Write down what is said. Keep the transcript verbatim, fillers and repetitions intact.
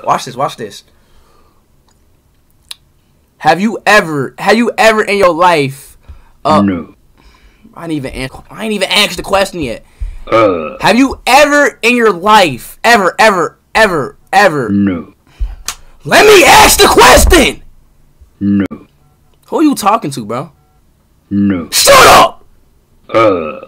Watch this. Watch this. Have you ever, have you ever in your life, uh, no. I ain't even, I ain't even answered the question yet. Uh. Have you ever in your life, ever, ever, ever, ever? No. Let me ask the question. No. Who are you talking to, bro? No. Shut up. Uh.